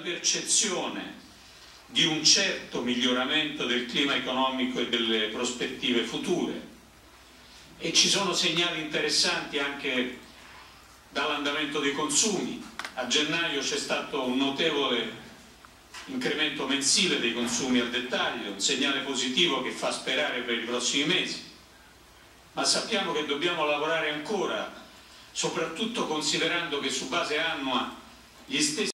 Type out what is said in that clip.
percezione di un certo miglioramento del clima economico e delle prospettive future, e ci sono segnali interessanti anche dall'andamento dei consumi. A gennaio c'è stato un notevole incremento mensile dei consumi al dettaglio, un segnale positivo che fa sperare per i prossimi mesi, ma sappiamo che dobbiamo lavorare ancora, soprattutto considerando che su base annua gli stessi